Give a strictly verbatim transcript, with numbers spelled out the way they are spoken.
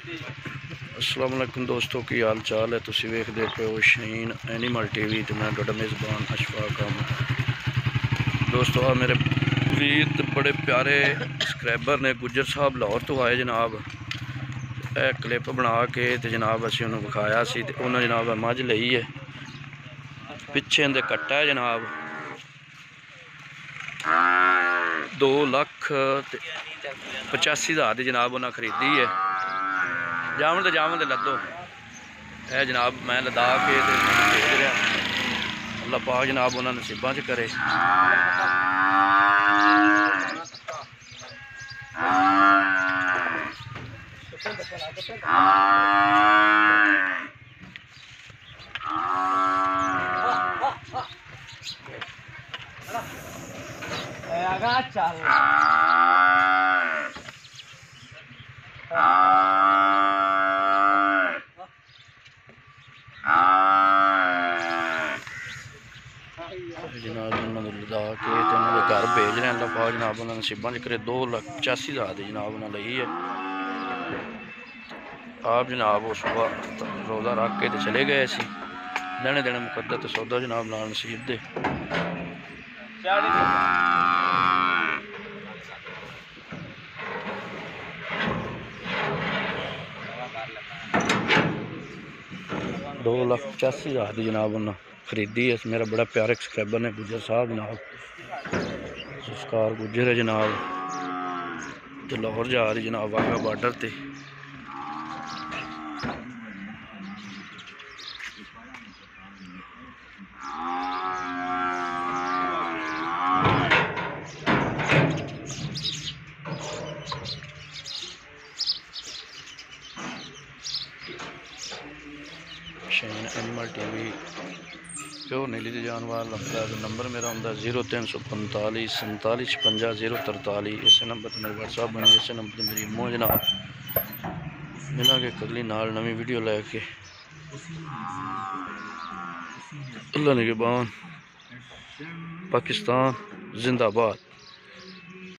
अस्सलाम वालेकुम दोस्तों, की हाल चाल है। तुसी वेखदे पे हो शाहीन एनिमल टीवी ते मैं तुहाडा मेज़बान अशफाक अहमद। दोस्तों आ मेरे वीर ते बड़े प्यारे सब्सक्राइबर ने गुज्जर साहब लाहौर तो आए जनाब। ए क्लिप बना के ते जनाब असीं उन्होंने विखाया सी ते उन्होंने जनाब मझ लई है, पिछे इंदे कट्टा है जनाब। दो लख पचासी हज़ार की जनाब उन्हें खरीदी है। जावन तो जावन तो लदो है जनाब, मैं लदा के भेज रहा। अल्लाह पाक जनाब उन्होंने नसीबा च करे। जनाब उन्होंने लदा के उन्होंने घर भेज रहे हैं। अल्लाह पाक जनाब उन्होंने नसीबा च करे। दो लख पचासी हज़ार की जनाब उन्हें लई है। आप जनाब वो सुबह रोज़ा रख के तो चले गए सी। लेने देने मुकद्दर तो सौदा जनाब नाल नसीब दे। दो लख पचासी हज़ार की जनाब उन्हें खरीदी है। मेरा बड़ा प्यारे सब्सक्राइबर ने गुज्जर साहब जनाब, संस्कार गुज्जर है जनाब, तो लाहौर जा रही जनाब वाघा बार्डर ते। शाहीन एनिमल टीवी प्योर नीली दे जानवर लभदा। नंबर मेरा होंदा जीरो तीन सौ पंताली संताली छपंजा जीरो तरताली। इस नंबर पर मेरी व्हाट्सअप बनी, इस नंबर पर मेरी इमो जनाब। मिलांगे अगली नाल नवी वीडियो लैके। अल्लाह निगहबान। पाकिस्तान जिंदाबाद।